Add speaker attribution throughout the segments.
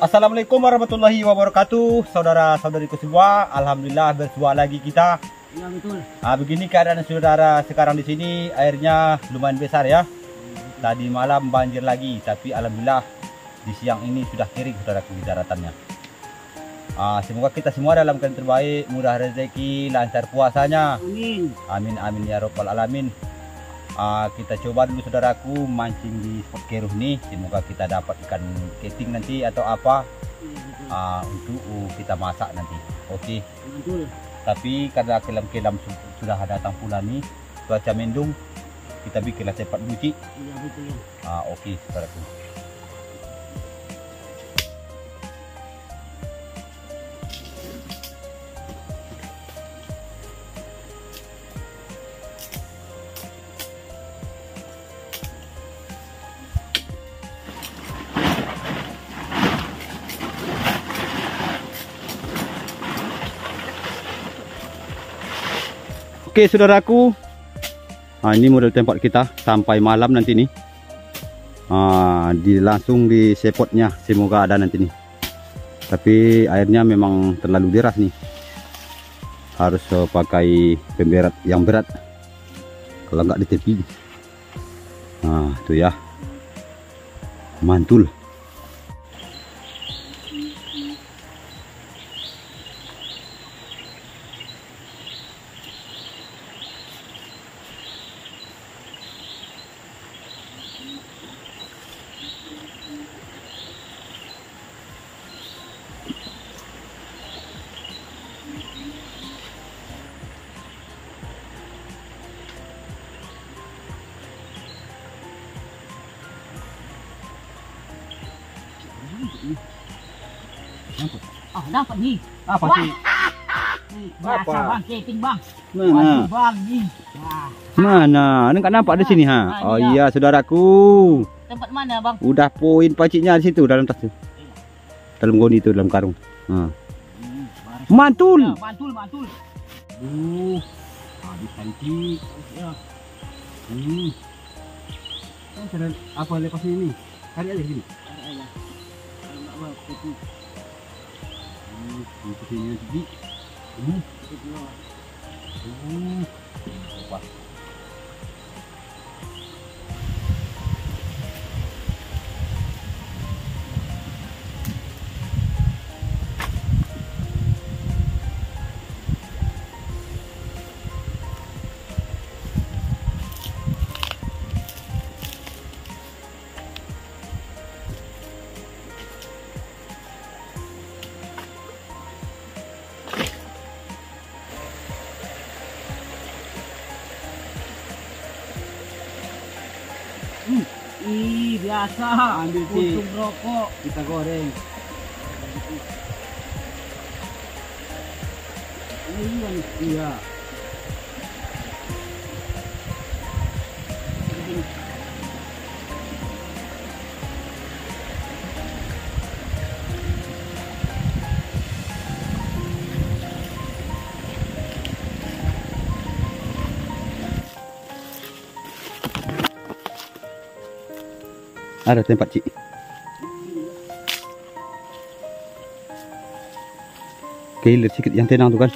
Speaker 1: Assalamualaikum warahmatullahi wabarakatuh, saudara-saudariku semua. Alhamdulillah bersua lagi kita.
Speaker 2: Ya betul.
Speaker 1: Begini keadaan saudara sekarang di sini, airnya lumayan besar ya. Tadi malam banjir lagi, tapi alhamdulillah di siang ini sudah kering saudaraku di daratannya. Semoga kita semua dalam keadaan terbaik, mudah rezeki, lancar puasanya.
Speaker 2: Amin.
Speaker 1: Amin amin ya robbal alamin. Kita coba dulu saudaraku mancing di spot keruh nih, semoga kita dapat ikan keting nanti atau apa untuk kita masak nanti. Oke.
Speaker 2: Betul.
Speaker 1: Tapi karena kelam-kelam sudah datang pula nih, cuaca mendung, kita bikinlah cepat dulu Ci.
Speaker 2: Iya betul ya.
Speaker 1: Oke saudaraku. Oke saudaraku, ini model tempat kita sampai malam nanti nih. Langsung di sepotnya, semoga ada nanti nih. Tapi airnya memang terlalu deras nih, harus pakai pemberat yang berat kalau nggak di tepi. Itu ya, mantul.
Speaker 2: Dapat nih.
Speaker 1: Apa sih?
Speaker 2: Biasa bang, keting bang.
Speaker 1: Mana?
Speaker 2: Bang nih.
Speaker 1: Mana? Enggak nampak di sini ha. Oh iya saudaraku.
Speaker 2: Tempat mana bang?
Speaker 1: Udah poin paciknya di situ dalam tas tu. Dalam goni itu, dalam karung. Mantul.
Speaker 2: Mantul, mantul.
Speaker 1: Habis cantik. Ya. Apa lepas ini? Cari aja sini. Ini jadi. Wah.
Speaker 2: Biasa.
Speaker 1: Ambil Ci.
Speaker 2: Untung rokok.
Speaker 1: Kita goreng. Iya. Ada tempat Ci. Hilir sedikit yang tenang tuh kan.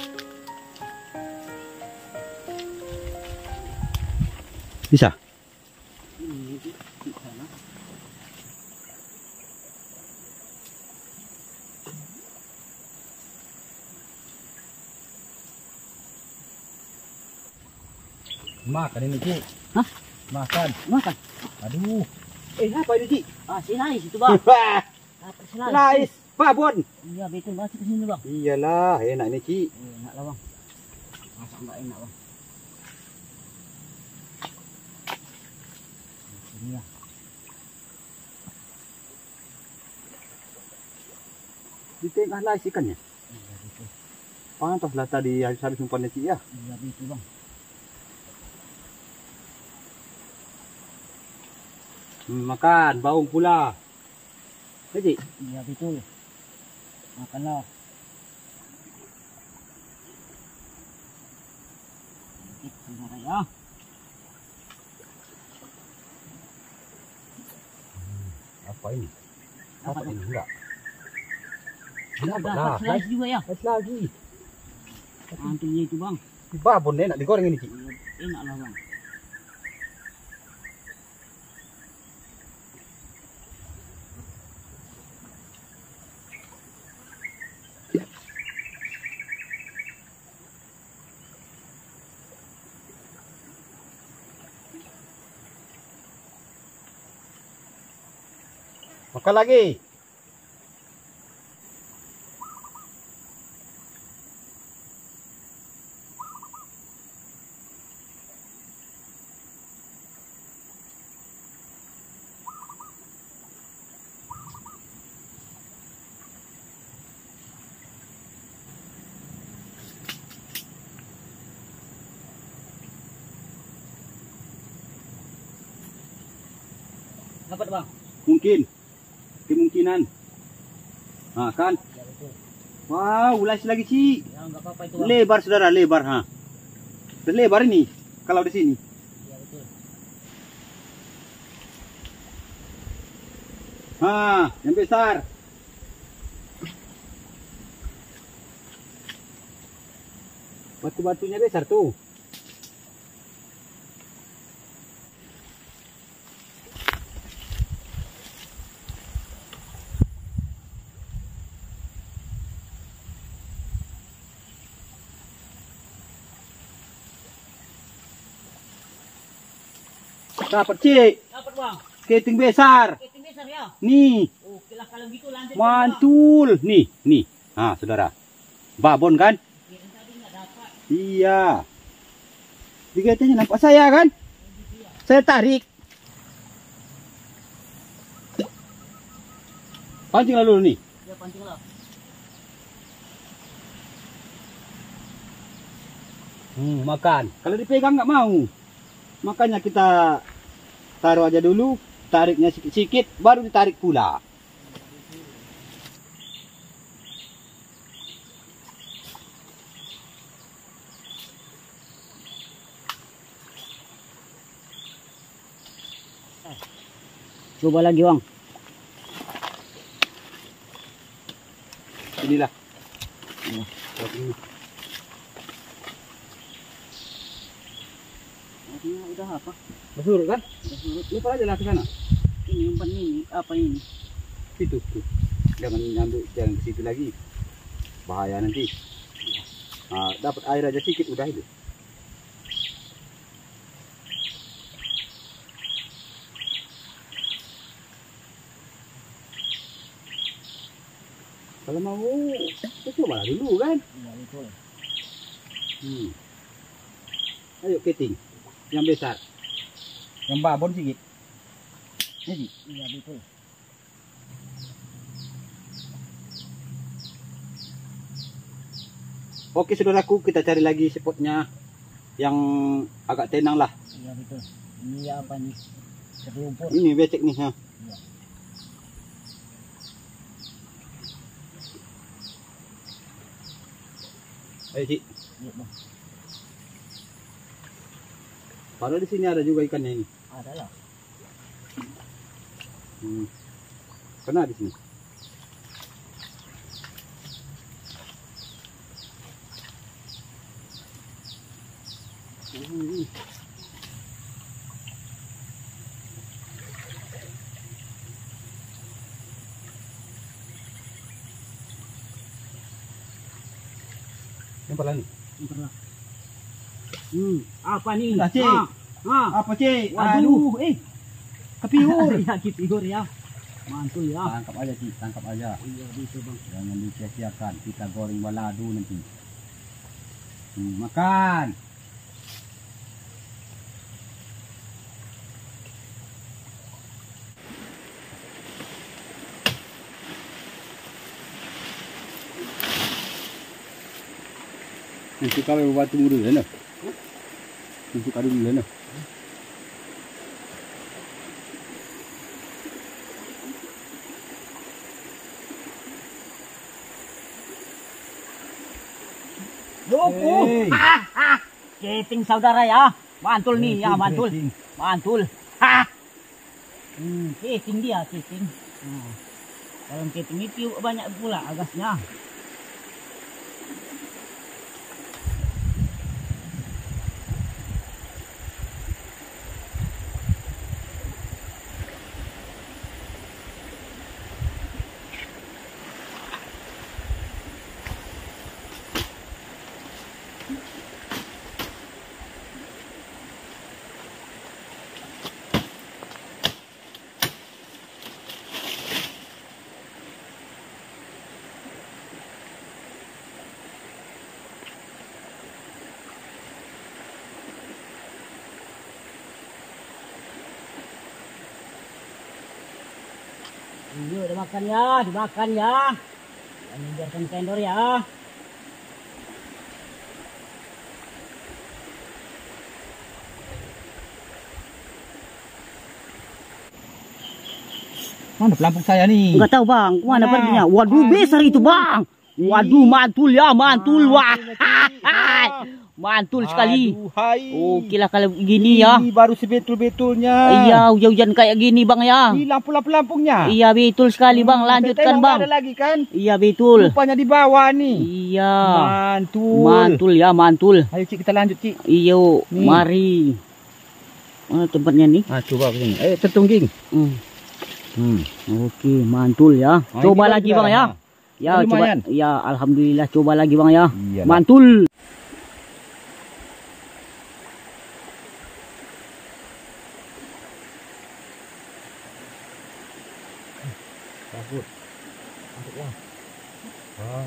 Speaker 1: Bisa? Makan ini Ci.
Speaker 2: Hah?
Speaker 1: Makan.
Speaker 2: Makan.
Speaker 1: Aduh. Apa ini Ci?
Speaker 2: Sinais itu bang. Dapat sinais.
Speaker 1: Nice. Babon.
Speaker 2: Iya betul, masuk ke sini bang.
Speaker 1: Iyalah, enak ini Ci.
Speaker 2: Enak lah bang. Masak enggak enak bang. Ini ya.
Speaker 1: Di tengah lah ikannya.
Speaker 2: Iya betul.
Speaker 1: Pantaslah tadi habis umpannya Ci ya.
Speaker 2: Iya betul bang.
Speaker 1: Makan, baung pula. Jadi,
Speaker 2: Iya betul. Makanlah. Saudara ya.
Speaker 1: Apa ini? Apa ini? Enggak.
Speaker 2: Dapat slice juga ya.
Speaker 1: Slice lagi.
Speaker 2: Mantulnya itu bang.
Speaker 1: Babon enak digoreng ini, Ci.
Speaker 2: Enak lah bang.
Speaker 1: Makan lagi.
Speaker 2: Dapat bang.
Speaker 1: Mungkin. Kemungkinan. Nah, kan?
Speaker 2: Ya betul.
Speaker 1: Wow, ulas lagi, Ci.
Speaker 2: Ya nggak apa-apa itu bang.
Speaker 1: Lebar, saudara, lebar, ha. Dan lebar ini kalau di sini.
Speaker 2: Ya betul.
Speaker 1: Yang besar. Batu-batunya besar tuh. Dapat, Ci.
Speaker 2: Dapat bang.
Speaker 1: Keting besar.
Speaker 2: Keting besar ya.
Speaker 1: Nih,
Speaker 2: Oke lah kalau gitu lanjut.
Speaker 1: mantul. Nih. Saudara. Babon kan?
Speaker 2: Yang tadi nggak dapat.
Speaker 1: Iya. Digitanya nampak saya kan? Saya tarik. Pancing lalu nih.
Speaker 2: Ya pancing lah.
Speaker 1: Makan. Kalau dipegang nggak mau. Makanya kita taruh aja dulu, tariknya sikit-sikit, baru ditarik pula.
Speaker 2: Coba lagi bang.
Speaker 1: Inilah.
Speaker 2: Udah apa?
Speaker 1: Bersurut kan?
Speaker 2: Bersurut.
Speaker 1: Lupa aja lah ke sana.
Speaker 2: Ini umpan ini apa ini?
Speaker 1: Situ. Tuh. Jangan jangan ke situ lagi. Bahaya nanti. Dapat air aja sedikit udah itu. Kalau mau, kita coba dulu kan?
Speaker 2: Iya betul.
Speaker 1: Ayo keting, yang besar, yang babon sedikit. Ini.
Speaker 2: Iya betul.
Speaker 1: Oke saudaraku, kita cari lagi spotnya yang agak tenang lah.
Speaker 2: Iya betul. Ini apa nih? Terlumpur.
Speaker 1: Ini becek nih, ha.
Speaker 2: Iya.
Speaker 1: Ayo, Ci.
Speaker 2: Iya bang.
Speaker 1: Padahal di sini ada juga ikannya ini.
Speaker 2: Ada lah.
Speaker 1: Kena di sini. Yang nih.
Speaker 2: Bentar lah. Apa nih?
Speaker 1: Nah, Ci. Apa, Ci?
Speaker 2: Waduh,
Speaker 1: kepiur.
Speaker 2: Ya kepiur ya. Mantul ya.
Speaker 1: Tangkap aja, Ci, tangkap aja.
Speaker 2: Iya gitu bang.
Speaker 1: Jangan disia-siakan, kita goreng balado nanti. Makan. Untuk kau batu muda lah. Untuk kau dulu lah.
Speaker 2: Lopo. Keting saudara ya. Mantul nih ya, mantul. Mantul. Keting dia, keting. Dalam keting itu banyak pula agasnya. Iya, dimakan ya, dimakan ya. Jangan biarkan kendor ya.
Speaker 1: Mana pelampung saya nih?
Speaker 2: Enggak tahu bang, kemana perginya? Waduh, besar itu bang. Waduh, mantul ya, mantul. Wah, mantul sekali.
Speaker 1: Hai.
Speaker 2: Oke lah kalau gini ya.
Speaker 1: Ini baru sebetul-betulnya.
Speaker 2: Iya, hujan-hujan kayak gini bang ya.
Speaker 1: Ini lampu-lampu lampungnya.
Speaker 2: Iya betul sekali bang, lanjutkan bang.
Speaker 1: Ada lagi kan?
Speaker 2: Iya betul.
Speaker 1: Rupanya di bawah nih.
Speaker 2: Iya.
Speaker 1: Mantul.
Speaker 2: Mantul ya, mantul.
Speaker 1: Ayo Cik, kita lanjut Cik.
Speaker 2: Iyo,
Speaker 1: Nih.
Speaker 2: mari. Mana tempatnya nih?
Speaker 1: Coba begini. Ayo tertungging.
Speaker 2: Oke, mantul ya. Coba
Speaker 1: ini
Speaker 2: lagi
Speaker 1: baru
Speaker 2: bang ya.
Speaker 1: sudah.
Speaker 2: Ya,
Speaker 1: Lumayan.
Speaker 2: coba. Ya, alhamdulillah coba lagi bang ya.
Speaker 1: Iyalah.
Speaker 2: Mantul.
Speaker 1: Bagus. Mantap. Wow.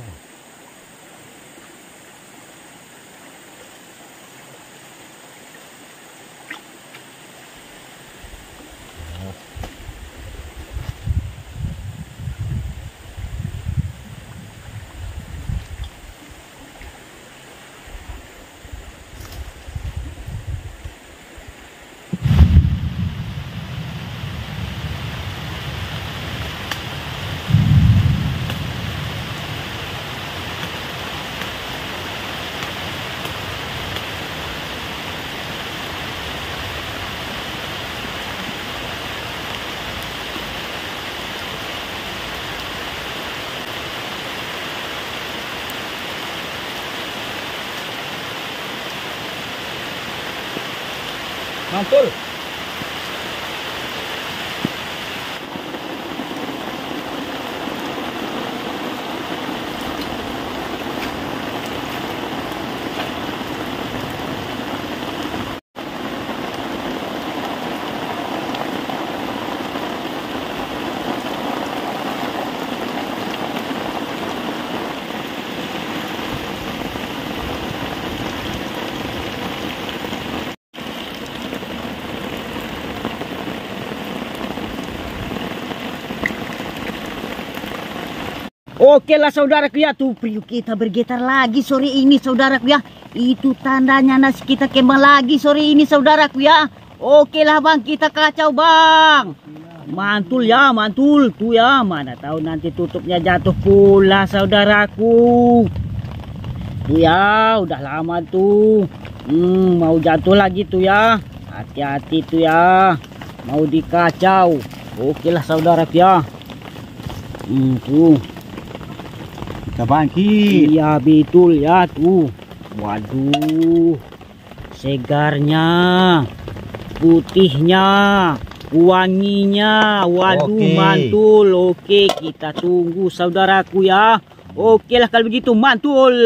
Speaker 1: Mantul.
Speaker 2: Oke lah saudaraku ya, tuh priuk kita bergetar lagi sore ini saudaraku ya. Itu tandanya nasi kita kembang lagi sore ini saudaraku ya. Oke lah bang, kita kacau bang. Mantul ya, mantul. Tuh ya, mana tahu nanti tutupnya jatuh pula saudaraku. Tuh ya, udah lama tuh. Mau jatuh lagi tuh ya. Hati-hati tuh ya. Mau dikacau. Oke lah saudaraku ya. Tuh.
Speaker 1: Kita bangkit.
Speaker 2: Iya betul ya tuh. Waduh, segarnya, putihnya, wanginya. Waduh,
Speaker 1: Oke.
Speaker 2: mantul. Oke, kita tunggu saudaraku ya. Oke lah kalau begitu, mantul.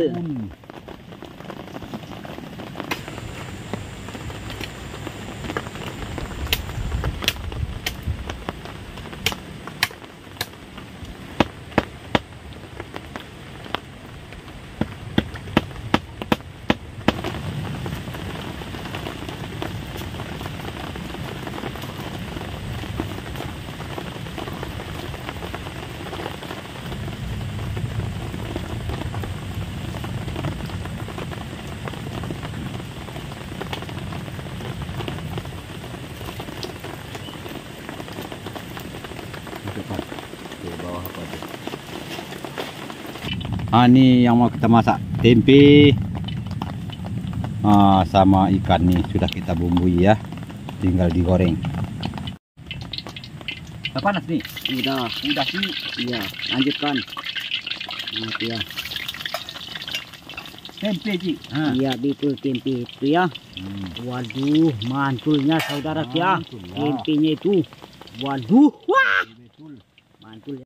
Speaker 1: Ini yang mau kita masak tempe sama ikan nih sudah kita bumbui ya, tinggal digoreng. Udah panas nih.
Speaker 2: Udah
Speaker 1: sih.
Speaker 2: iya, lanjutkan. Nah, itu ya.
Speaker 1: Tempe Ci.
Speaker 2: Iya betul, tempe itu ya. Waduh, mantulnya saudara ya. Tempenya itu. Waduh, wah. Mantul ya.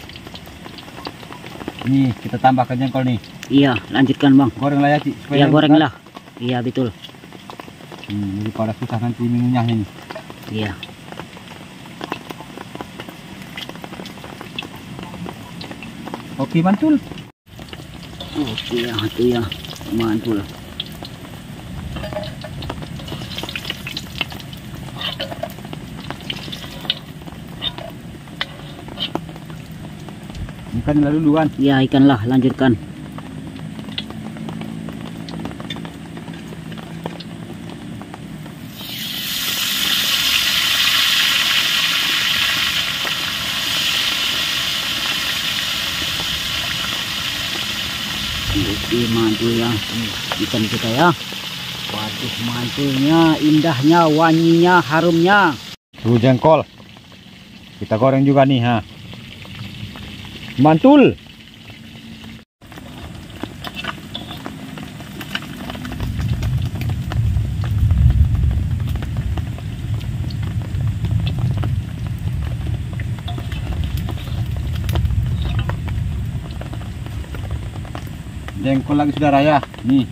Speaker 1: Nih kita tambahkan jengkol nih.
Speaker 2: Iya, lanjutkan Bang.
Speaker 1: Goreng lah ya Ci.
Speaker 2: Iya, goreng lah. Iya betul.
Speaker 1: Jadi pada susah nanti mengunyahnya nih.
Speaker 2: Iya.
Speaker 1: Oke mantul.
Speaker 2: Oke ya, itu ya. Mantul.
Speaker 1: Ikan lalu duluan.
Speaker 2: Ya, ikan lah, lanjutkan. Oke, mantul ya ikan kita ya. Waduh, mantulnya, indahnya, wanginya, harumnya.
Speaker 1: Tuh jengkol. Kita goreng juga nih ha. Mantul. Jengkol lagi saudara ya. Nih.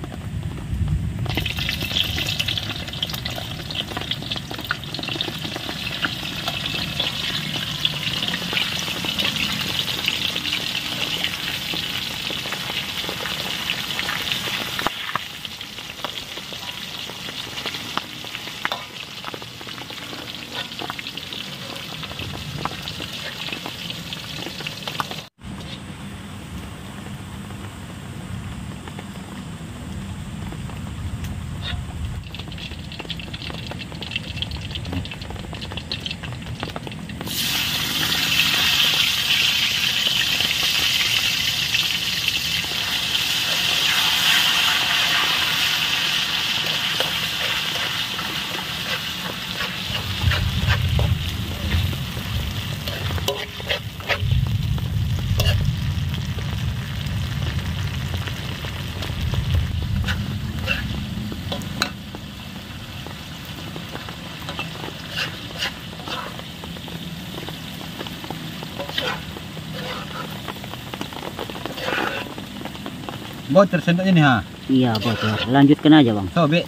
Speaker 1: Bocor sendoknya nih ha.
Speaker 2: Iya bocor, lanjutkan aja Bang.
Speaker 1: Sobek.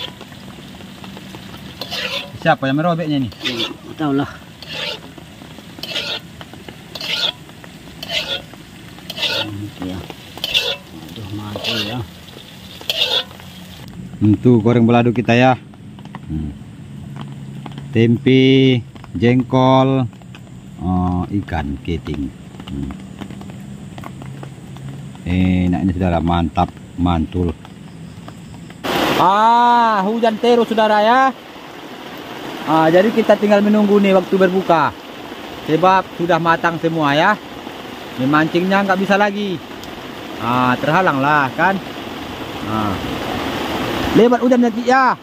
Speaker 1: Siapa yang merobeknya nih?
Speaker 2: Tahu lah. Ya. Aduh, mantul ya.
Speaker 1: Tuh goreng balado kita ya. Tempe, jengkol, ikan keting. Enak ini saudara, mantap, mantul. Hujan terus saudara ya. Jadi kita tinggal menunggu nih waktu berbuka. Sebab sudah matang semua ya. Memancingnya nggak bisa lagi. Terhalang lah kan. Lebat hujan nanti ya.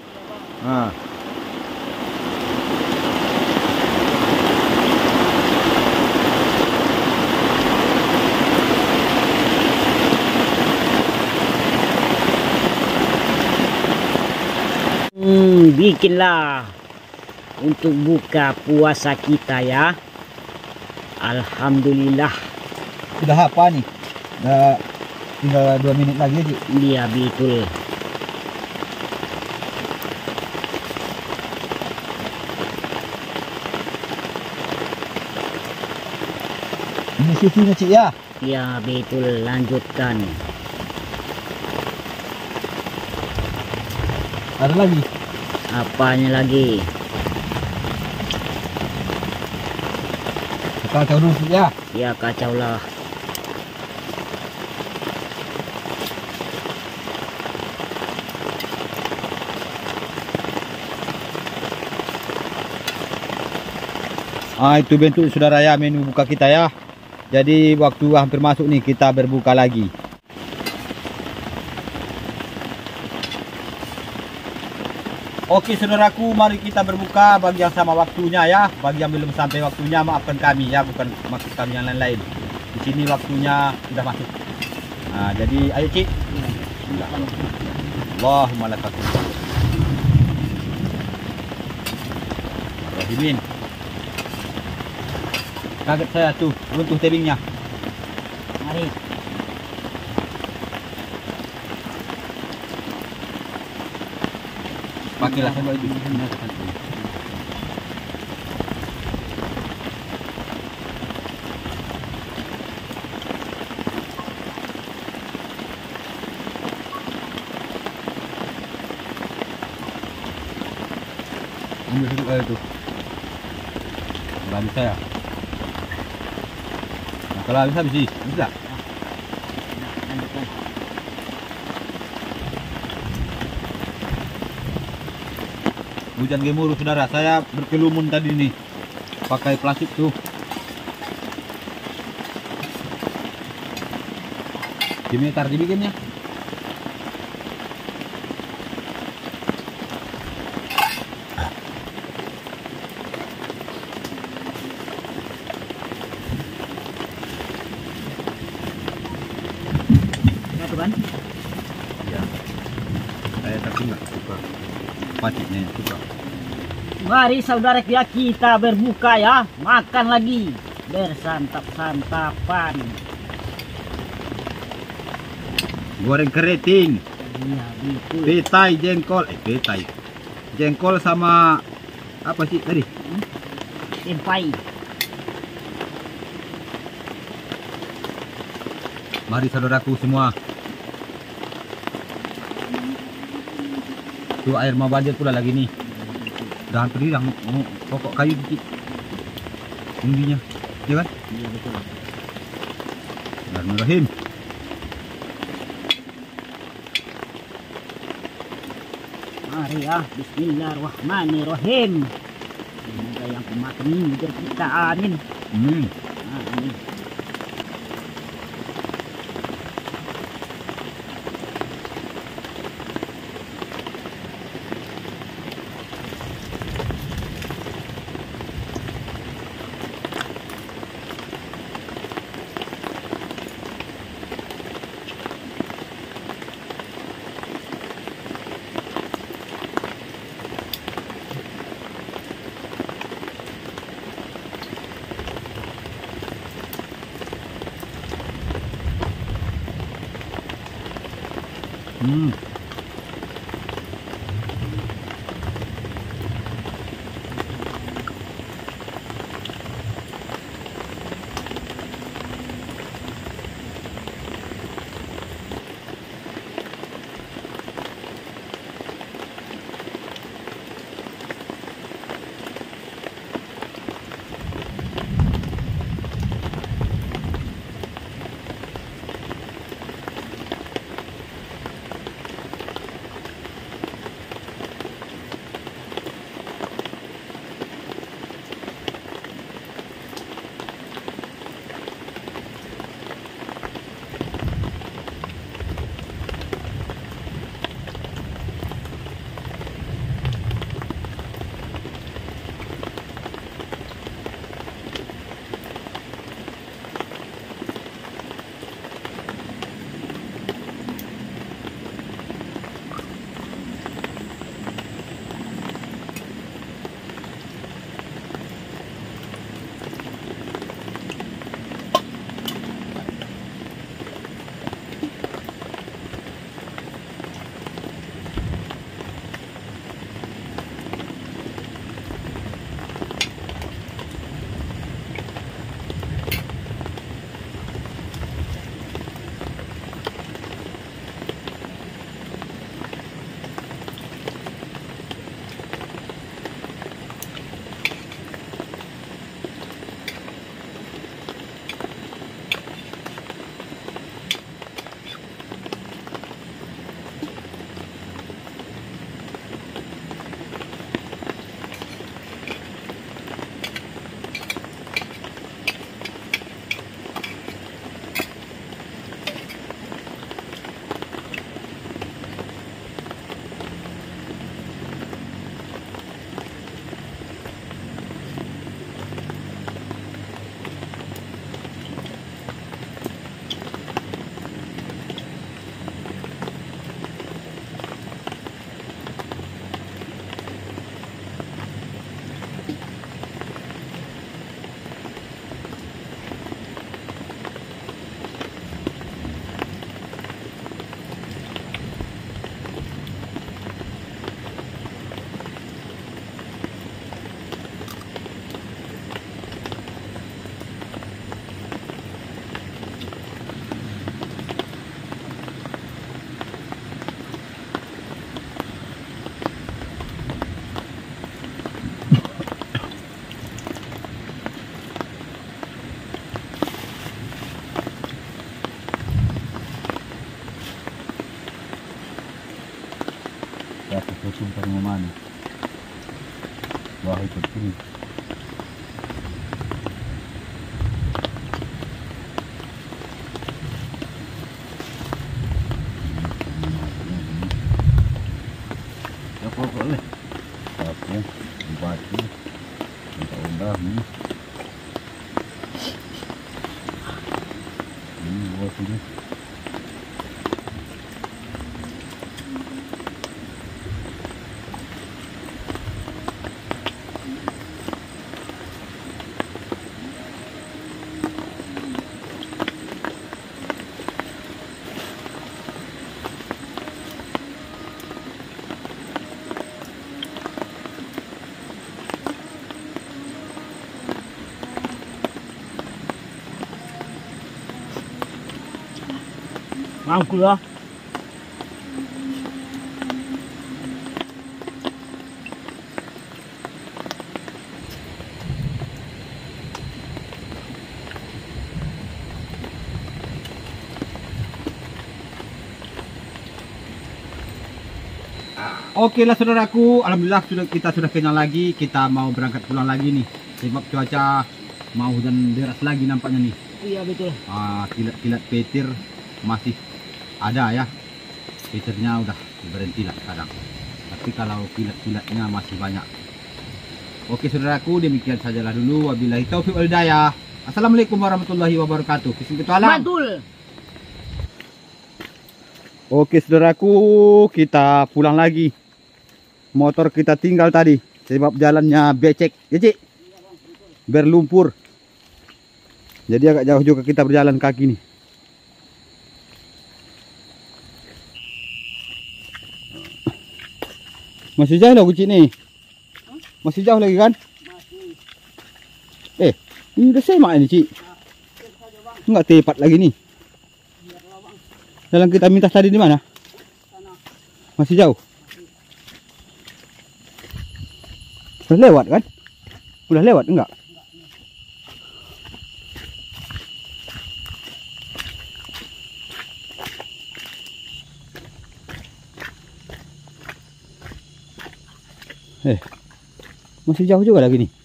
Speaker 2: Bikinlah untuk buka puasa kita ya. Alhamdulillah.
Speaker 1: Sudah apa nih? Udah tinggal 2 menit lagi aja.
Speaker 2: Iya betul.
Speaker 1: Ini susunya Cik ya.
Speaker 2: Iya betul, lanjutkan.
Speaker 1: Ada lagi?
Speaker 2: Apanya lagi?
Speaker 1: Kacau dulu Cik ya.
Speaker 2: Ya kacau lah.
Speaker 1: Itu bentuk saudara ya menu buka kita ya. Jadi waktu hampir masuk nih kita berbuka lagi. Oke saudaraku, mari kita berbuka bagi yang sama waktunya ya. Bagi yang belum sampai waktunya, maafkan kami ya, bukan maksud kami yang lain-lain. Di sini waktunya sudah masuk. Nah, jadi ayo Cik. Allahumma lakal hamd. Rahimin. Kaget saya tuh, runtuh tebingnya.
Speaker 2: Mari.
Speaker 1: Pakailah saya itu. Ambil sedikit air tuh. Habis saya. Nah, kalau habis sih, bisa. Hujan gemuruh saudara, saya berkelumun tadi nih pakai plastik tuh. Dimeter dibikinnya.
Speaker 2: Satu kan?
Speaker 1: Ya. Saya tapi nggak suka plastiknya, suka.
Speaker 2: Mari saudara kita berbuka ya, makan lagi, bersantap-santapan.
Speaker 1: Goreng keriting,
Speaker 2: Iya betul.
Speaker 1: petai, jengkol, petai, jengkol sama apa sih tadi?
Speaker 2: Tempai.
Speaker 1: Mari saudaraku semua. Tuh air mau banjir pula lagi nih. Udah hampir hilang pokok kayu dikit. Tingginya, ya kan?
Speaker 2: Iya betul.
Speaker 1: Bismillahirrahmanirrahim.
Speaker 2: Mari ya, Bismillahirrahmanirrahim. Semoga yang pemakan ini kita, amin. Amin.
Speaker 1: mana. Wah ikut sini. Ya pokok leh. Aku dibaca. Udah ini. Ini buat ini.
Speaker 2: Mampu lah.
Speaker 1: Oke lah saudaraku, alhamdulillah kita sudah kenyang lagi. Kita mau berangkat pulang lagi nih. Sebab cuaca mau hujan deras lagi nampaknya nih.
Speaker 2: Iya betul.
Speaker 1: Kilat-kilat petir masih ada ya. Petirnya udah berhenti lah sekarang. Tapi kalau kilat-kilatnya masih banyak. Oke saudaraku, demikian sajalah dulu. Wabillahi taufiq wal hidayah. Assalamualaikum warahmatullahi wabarakatuh. Bismillahirrahmanirrahim.
Speaker 2: Mantul.
Speaker 1: Oke saudaraku, kita pulang lagi. Motor kita tinggal tadi sebab jalannya becek, ya Cik? Berlumpur. Jadi agak jauh juga kita berjalan kaki nih. Masih jauh loh Cik nih. Masih jauh lagi kan? Ini udah semak ini Cik. Enggak tepat lagi nih. Jalan kita minta tadi di mana? Masih jauh. Udah lewat kan? Udah lewat enggak? Masih jauh juga lagi nih.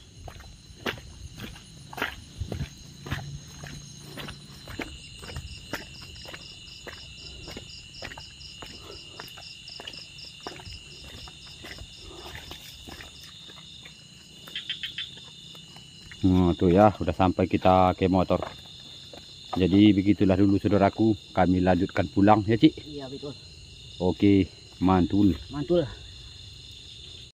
Speaker 1: Tuh ya, udah sampai kita ke motor. Jadi begitulah dulu saudaraku, kami lanjutkan pulang ya Cik.
Speaker 2: Iya betul.
Speaker 1: Oke, mantul.
Speaker 2: Mantul.